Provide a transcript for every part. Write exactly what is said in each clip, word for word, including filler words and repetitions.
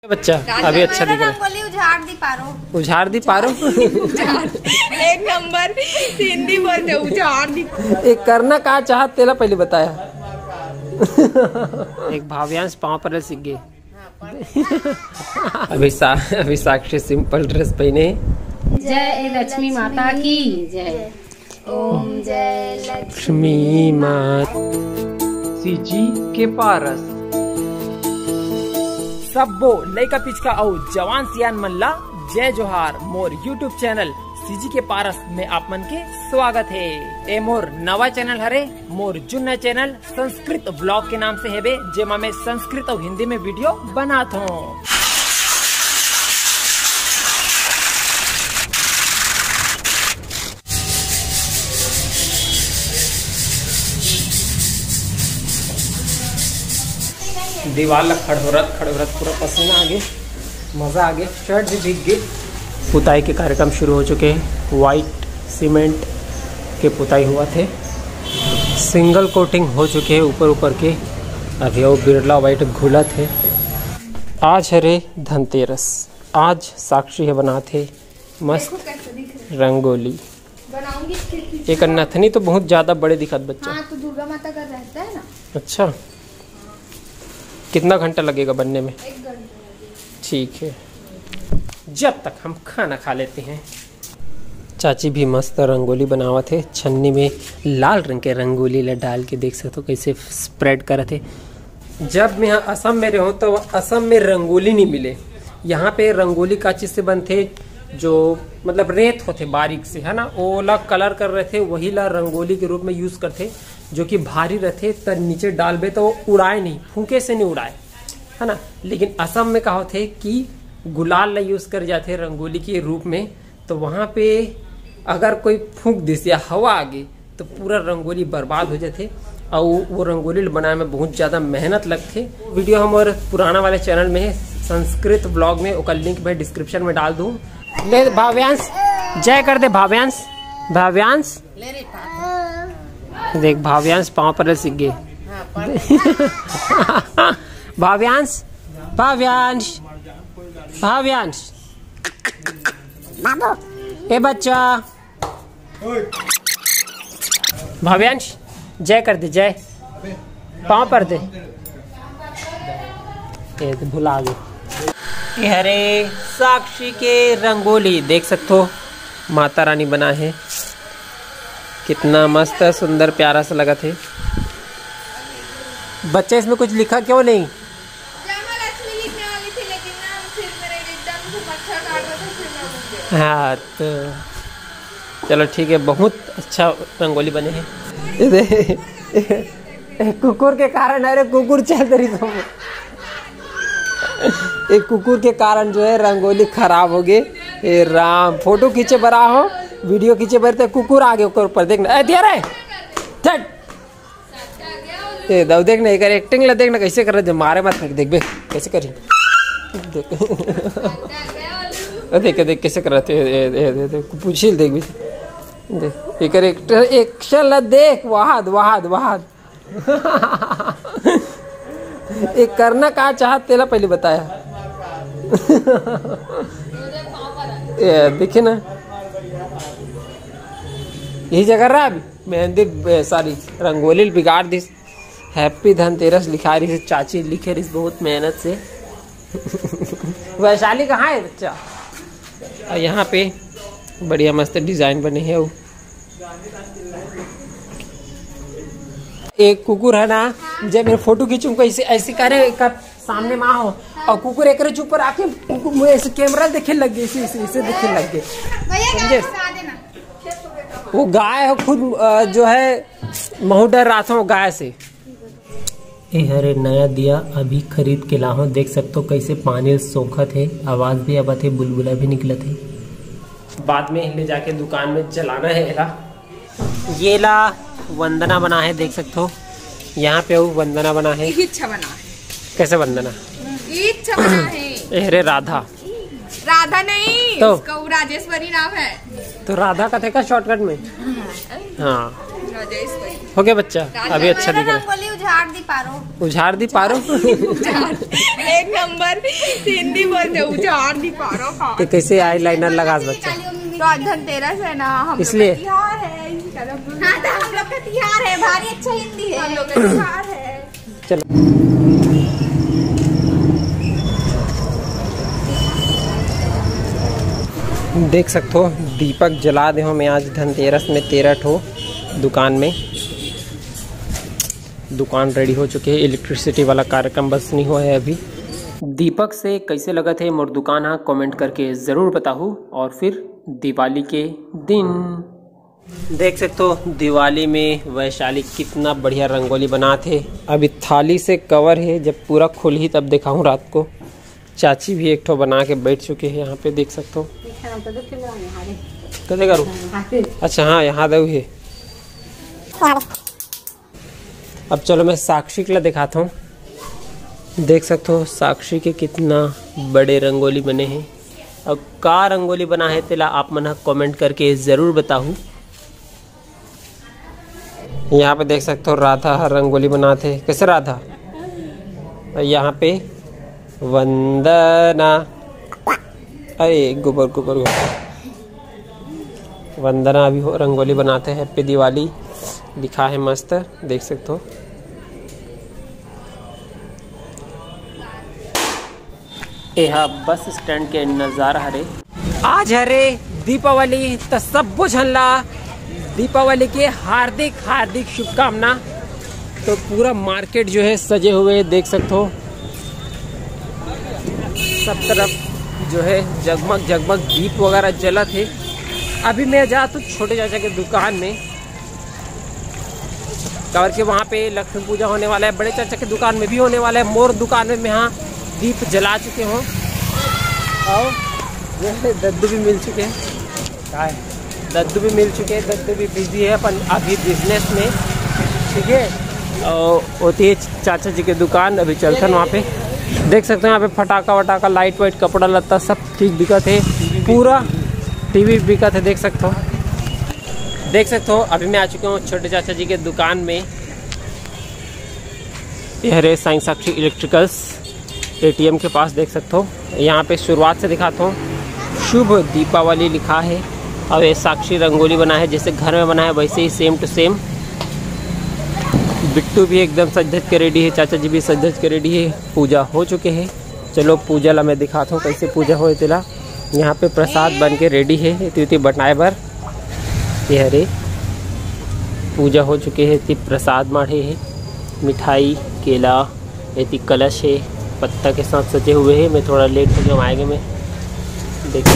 बच्चा अभी अच्छा दिख रहा है। उजाड़ दी पारो उजाड़ दी पारो एक नंबर हिंदी बोलते उजाड़ दी। एक करना का चाहत तेला पहले बताया। एक भाव्यांश पाँव पर सीख गए। अभी सा अभी साक्षी सिंपल ड्रेस पहने। जय लक्ष्मी माता की जय। ओम जय लक्ष्मी माता सीजी के पारस सबो लइका पिचका और जवान सियान मल्ला जय जोहार मोर यूट्यूब चैनल सीजी के पारस में आप मन के स्वागत है। ए मोर नवा चैनल हरे मोर जुन्ना चैनल संस्कृत ब्लॉग के नाम से हेबे जेमा मैं संस्कृत और हिंदी में वीडियो बनाता हूँ। दीवार ला खड़ोरत खड़ोरत पूरा पसीना आ गए, मज़ा आ गया, शर्ट भी भीग गई। पुताई के कार्यक्रम शुरू हो चुके हैं। वाइट सीमेंट के पुताई हुआ थे, सिंगल कोटिंग हो चुके हैं ऊपर ऊपर के। अभी वो बिरला वाइट घुला थे। आज है रे धनतेरस। आज साक्षी है बनाते मस्त रंगोली। एक नथनी तो बहुत ज़्यादा बड़े दिखत बच्चा। हाँ, तो दुर्गा माता का रहता है ना। अच्छा, कितना घंटा लगेगा बनने में? एक घंटा। ठीक है, जब तक हम खाना खा लेते हैं। चाची भी मस्त रंगोली बनावा थे। छन्नी में लाल रंग के रंगोली ला डाल के देख सकते हो कैसे स्प्रेड करे थे। जब मैं यहाँ असम में रहूँ तो असम में रंगोली नहीं मिले। यहाँ पे रंगोली का चीज से बनते जो मतलब रेत होते बारीक से, है ना, वो ला कलर कर रहे थे, वही ला रंगोली के रूप में यूज करते, जो कि भारी रहते तो नीचे डालबे तो वो उड़ाए नहीं, फूके से नहीं उड़ाए, है ना। लेकिन असम में कहा होते कि गुलाल ला यूज कर जाते रंगोली के रूप में, तो वहाँ पे अगर कोई फूक दिस या हवा आ गई तो पूरा रंगोली बर्बाद हो जाते। और वो रंगोली बनाने में बहुत ज़्यादा मेहनत लगते। वीडियो हमारे पुराना वाले चैनल में है संस्कृत ब्लॉग में, उसका लिंक मैं डिस्क्रिप्शन में डाल दूँ। ले भाव्यांश जय कर दे। भाव्यांश भाव्यांश देख, भाव्यांश पाँव पर सीख गए। भाव्यांश भाव्यांश भाव्यांश ए बच्चा भाव्यांश जय कर दे, जय पाँव पर दे। ए तो भुला गए। हरे साक्षी के रंगोली देख सकते हो, माता रानी बना है। कितना मस्त सुंदर प्यारा सा लगा थे। बच्चे इसमें कुछ लिखा क्यों नहीं? लक्ष्मी लिखने वाली थी लेकिन ना फिर मेरे एकदम से मच्छर काट रहा था, फिर मैं रुक गया। हाँ तो चलो ठीक है, बहुत अच्छा रंगोली बने हैं। कुकुर के कारण, अरे कुकुर चल रही तो एक कुकुर के कारण जो है रंगोली खराब हो गई। ए राम, फोटो खींचे बरा हो, वीडियो खींचे बरते कुकुर आगे ऊपर देखना। ए दिया रे ए दव देखना, एक एक्टिंग ला देखना कैसे कर रहे, मारे मत देख बे कैसे करी। देख देख देख कैसे कर रहे थे, पूछी देख भी देख एक एक्टर एक्शन ला देख। वहाद वहाद वहाद एक करना का चाहत तेला पहले बताया। ये देखिए ना, यही जगह रहा अभी मेहंदी सारी रंगोली बिगाड़ दी। हैप्पी धनतेरस लिखा रही चाची, लिखे रही बहुत मेहनत से। वैशाली कहाँ है बच्चा? और यहाँ पे बढ़िया मस्त डिजाइन बने हैं। वो एक कुकुर है ना, जब मेरे फोटो खींचूं कैसे ऐसे करे कर सामने माँ हो और कुकुर एक चुप पर आके कुकुर ऐसे कैमरा देखे लग गए, इसे इसे देखे लग गए। समझे? वो गाय हो खुद जो है, महू डर रहा था वो गाय से। ए हरे नया दिया अभी खरीद के लाहो, देख सकते हो कैसे पानी सोखत है, आवाज भी आवा थे, बुलबुला भी निकला थे। बाद में ले जाके दुकान में जलाना है। ला ये ला वंदना बना है, देख सकते हो यहाँ पे वो वंदना बना है। इच्छा बना है। कैसे वंदना? इच्छा बना है। अरे राधा राधा नहीं तो उसका राजेश्वरी नाम है। तो राधा का थे का शॉर्टकट में। हाँ राजेश्वरी हो गया बच्चा, अभी अच्छा दिख रहा है। उजाड़ दी पारो। उजाड़ दी पारो। एक नंबर हिंदी बोलते उजाड़ दी पारो। तो कैसे आई लाइनर लगा बच्चा? तो आज धनतेरस है ना, हम इसलिए तिहार है। हाँ तो हम लोग का तिहार है, भारी अच्छा हिंदी है, हम लोग का तिहार है। चलो देख सकते हो दीपक जला दे हो मैं आज धनतेरस में तेरह ठो दुकान में दुकान रेडी हो चुके हैं। इलेक्ट्रिसिटी वाला कार्यक्रम बस नहीं हुआ है अभी। दीपक से कैसे लगा थे मोर दुकान हाँ कमेंट करके ज़रूर बताओ। और फिर दिवाली के दिन देख सकते हो दिवाली में वैशाली कितना बढ़िया रंगोली बना थे। अभी थाली से कवर है, जब पूरा खुल ही तब दिखाऊँ रात को। चाची भी एक ठो बना के बैठ चुके हैं यहाँ पे देख सकते हो। कैसे करूँ? अच्छा हाँ यहाँ दो है। अब चलो मैं साक्षी के लिए दिखाता हूँ। देख सकते हो साक्षी के कितना बड़े रंगोली बने हैं। अब का रंगोली बना है तेला आप मना कमेंट करके ज़रूर बताओ। यहाँ पे देख सकते हो राधा रंगोली बनाते। कैसे राधा? यहाँ पे वंदना, अरे गोबर गोबर गोबर वंदना भी हो रंगोली बनाते हैं। हैप्पी दिवाली लिखा है मस्त देख सकते हो। यह बस स्टैंड के नज़ारा हरे। आज हरे दीपावली तो सब बुझला दीपावली के हार्दिक हार्दिक शुभकामना। तो पूरा मार्केट जो है सजे हुए देख सकते हो, सब तरफ जो है जगमग जगमग दीप वगैरह जला थे। अभी मैं जा तो छोटे चाचा के दुकान में और के वहाँ पे लक्ष्मी पूजा होने वाला है। बड़े चाचा के दुकान में भी होने वाला है। मोर दुकान में मैं यहाँ दीप जला चुके हूँ और जो है दद्दू भी मिल चुके हैं। दद्दू भी मिल चुके हैं। दद्दू भी बिजी है अपन अभी बिजनेस में, ठीक है। और होती है चाचा जी के दुकान। अभी चलते हैं वहाँ पे। देख सकते हो यहाँ पे फटाका वटाका लाइट वाइट कपड़ा लत्ता सब चीज़ बिकत है। पूरा टीवी बिकत है देख सकते हो। देख सकते हो अभी मैं आ चुका हूँ छोटे चाचा जी के दुकान में। यह रे साईं साक्षी इलेक्ट्रिकल्स एटीएम के पास देख सकते हो। यहाँ पे शुरुआत से दिखाता हूँ। शुभ दीपावली लिखा है और ये साक्षी रंगोली बना है जैसे घर में बना है वैसे ही सेम टू सेम। बिट्टू भी एकदम सज धज के रेडी है। चाचा जी भी सज धज के रेडी है। पूजा हो चुके हैं। चलो पूजा ला मैं दिखाता हूँ कैसे पूजा हो तेला। यहाँ पे प्रसाद बन के रेडी है इतनी बनाए बर। ये हरे पूजा हो चुके हैं। इतनी प्रसाद माढ़े है, मिठाई केला इतनी कलश है पत्ता के साथ सजे हुए हैं। मैं थोड़ा लेट हो गया आएंगे मैं देख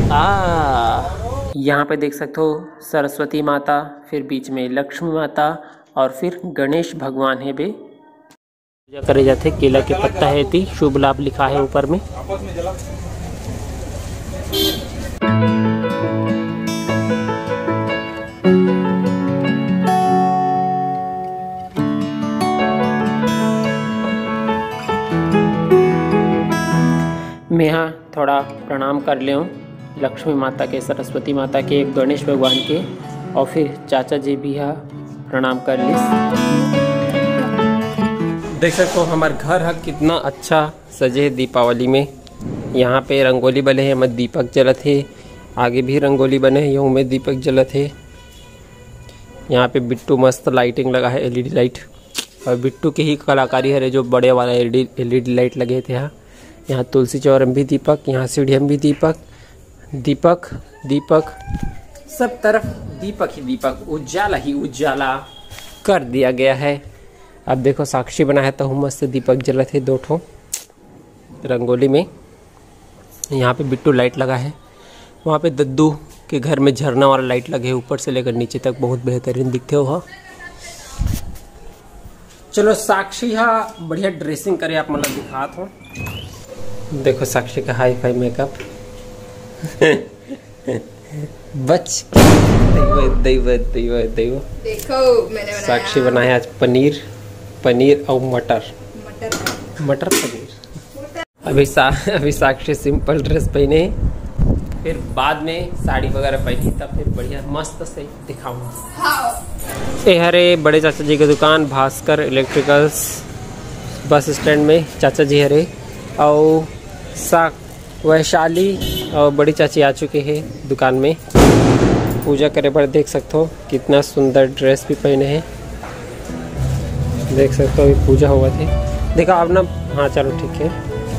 आ यहाँ पे देख सकते हो सरस्वती माता, फिर बीच में लक्ष्मी माता और फिर गणेश भगवान है बे। पूजा करे जाते। केला के पत्ता है थी शुभ लाभ लिखा है ऊपर में। मैं यहाँ थोड़ा प्रणाम कर ले हूँ लक्ष्मी माता के, सरस्वती माता के, गणेश भगवान के और फिर चाचा जी भी यहाँ प्रणाम कर ली। देख सकते हो हमारे घर है कितना अच्छा सजे दीपावली में। यहाँ पे रंगोली बने हैं, मत दीपक जलत है। आगे भी रंगोली बने हैं, यूँ में दीपक जलत है। यहाँ पे बिट्टू मस्त लाइटिंग लगा है, एलईडी लाइट। और बिट्टू की ही कलाकारी है जो बड़े वाला एलईडी लाइट लगे थे यहाँ। यहाँ तुलसी चौरम भी दीपक, यहाँ सीढ़ियम भी दीपक, दीपक दीपक सब तरफ दीपक ही दीपक, उजाला ही उजाला कर दिया गया है। अब देखो साक्षी बना है तो मस्त दीपक जलत है दो ठो रंगोली में। यहाँ पे बिट्टू लाइट लगा है। वहाँ पे दद्दू के घर में झरना वाला लाइट लगे है ऊपर से लेकर नीचे तक, बहुत बेहतरीन दिखते हो। हाँ चलो साक्षी हाँ बढ़िया ड्रेसिंग करे आप मतलब दिखा तो। देखो साक्षी का हाई फाई मेकअप बच दैव दैव दैव दैव। देखो मैंने बनाया साक्षी बनाया आज पनीर पनीर और मटर मटर मटर पनीर। अभी सा अभी साक्षी सिंपल ड्रेस पहने फिर बाद में साड़ी वगैरह पहनी तब फिर बढ़िया मस्त से दिखाऊंगा। हाँ। ये हरे बड़े चाचा जी की दुकान भास्कर इलेक्ट्रिकल्स बस स्टैंड में चाचा जी हरे और सा वैशाली और बड़ी चाची आ चुके हैं दुकान में पूजा करे पर। देख सकते हो कितना सुंदर ड्रेस भी पहने हैं, देख सकते हो अभी पूजा हुआ थी। देखा अब ना, हाँ चलो ठीक है।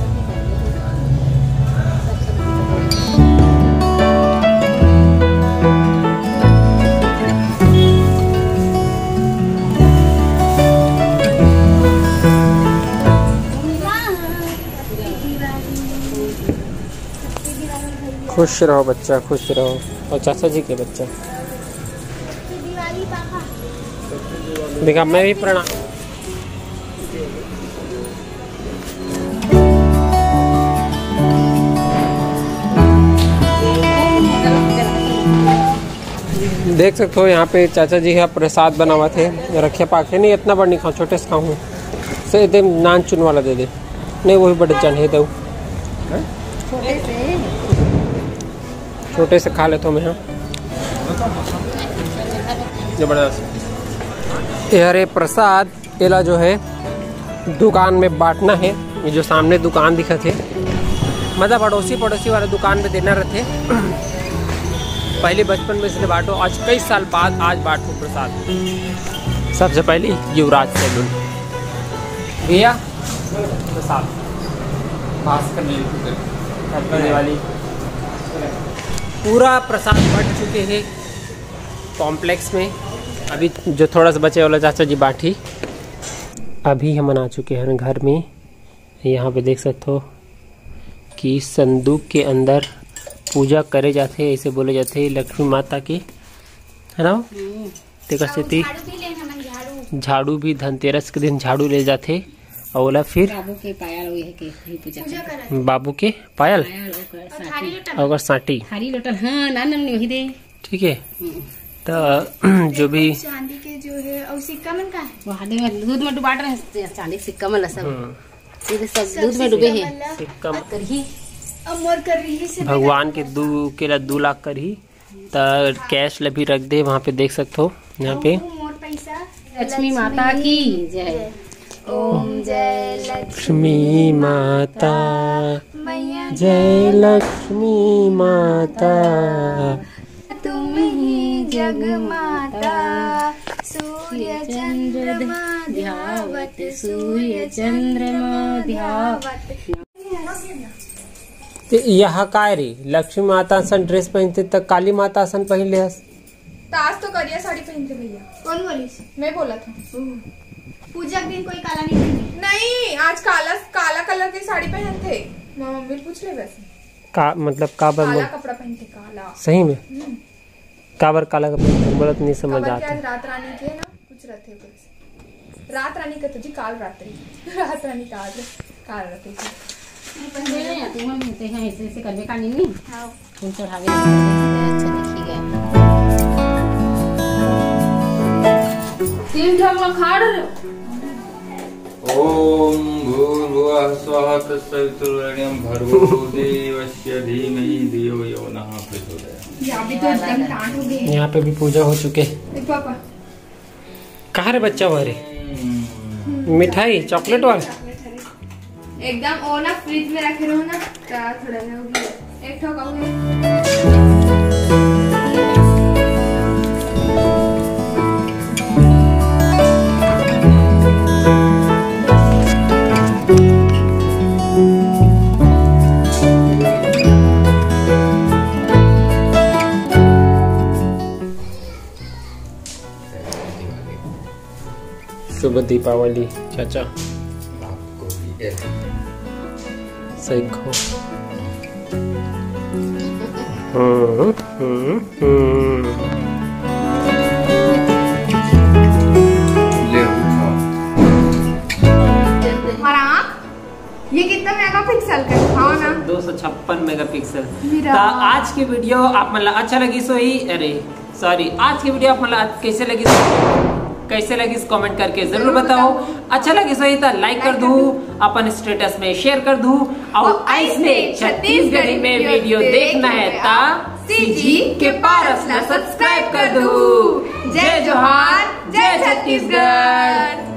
खुश रहो बच्चा, खुश रहो। और चाचा जी के बच्चा देखा, मैं भी प्रणाम। देख सकते हो यहाँ पे चाचा जी का प्रसाद बना हुआ थे, रखे पाके नहीं इतना बड़ा नहीं खाऊं, छोटे से खाऊं से दे, नान चुन वाला दे दे। नहीं वही बड़े जान है दो, छोटे से छोटे से खा लेता हूँ मैं। जबरदस्त। अरे प्रसाद केला जो है दुकान में बांटना है। ये जो सामने दुकान दिखा थे मतलब पड़ोसी पड़ोसी वाला दुकान में देना रहते। पहले बचपन में इसलिए बांटो, आज कई साल बाद आज बांटो प्रसाद। सबसे पहले युवराज सैलून भैया प्रसाद भास्कर वाली पूरा प्रसाद बट चुके हैं कॉम्प्लेक्स में। अभी जो थोड़ा सा बचे वाला चाचा जी बाटी। अभी हम आ चुके हैं घर में। यहाँ पे देख सकते हो कि संदूक के अंदर पूजा करे जाते हैं, ऐसे बोले जाते हैं लक्ष्मी माता की, है ना। देखा स्थिति झाड़ू भी धनतेरस के दिन झाड़ू ले जाते और बोला फिर बाबू के पायल के पूजा बाबू के पायल और साटी थारी लोटल। हाँ नान वही दे ठीक है। तो जो भी चांदी के जो है और सिक्का मन का है वो हाथे में दूध में डुबा रहे, चांदी सिक्का में सब सीधे सब दूध में डूबे हैं। सिक्का करही अब मोर कर रही है भगवान के दू के दो लाख कर ही तो कैश भी रख दे वहाँ पे। देख सकते हो यहाँ पे मोर पैसा। लक्ष्मी माता की जय। ओम जय लक्ष्मी माता, मैया जय लक्ष्मी माता, तुम ही जग माता। सूर्य चंद्रमा ध्यावत, सूर्य चंद्रमा ध्यावत। यहाँ काय रे लक्ष्मी माता सन ड्रेस पहनते तो काली माता सन पहन ले। आज तो करिया साड़ी पहनते भैया। कौन बोली? मैं बोला था। पूजा के दिन कोई काला नहीं पहने। नहीं आज काला काला कलर की साड़ी पहनते। मम्मी पूछ ले वैसे का मतलब का बर काला कपड़ा पहनते काला। सही में का बर काला कपड़ा बोलत नहीं समझ आता। रात रानी के ना कुछ रहते कुछ रात रानी का तो जी काल रात्रि रात रानी का काल रहते जी ऐसे ऐसे करवे का नहीं फूल चढ़ावे अच्छा देखिएगा। तीन ढंग खा रहे ओम भूर्भुवः स्वः तत्सवितुर्वरेण्यं भर्गो देवस्य धीमहि धियो यो नः प्रचोदयात्। यहाँ भी तो एकदम टांट हो गई। यहाँ पे भी पूजा हो चुके। पापा कहाँ रे बच्चा वाले मिठाई चॉकलेट वाला एकदम ओ ना फ्रिज में रखे रहो ना तो थोड़ा ना होगी एक ठोका हुए। शुभ दीपावली चाचा। सही खो। हम्म हम्म हम्म ये कितना मेगापिक्सल का है? हाँ ना दो सौ छप्पन मेगा पिक्सल। तो आज की वीडियो आप मतलब अच्छा लगी सो ही अरे सॉरी आज की वीडियो आप मतलब कैसे लगी सो कैसे लगी इस कमेंट करके जरूर बताओ। अच्छा लगे सही तो लाइक कर दू, अपन स्टेटस में शेयर कर दू, और ऐसे छत्तीसगढ़ी में वीडियो देखना है ता सीजी के पारस सब्सक्राइब कर दू। जय जोहार, जय छत्तीसगढ़।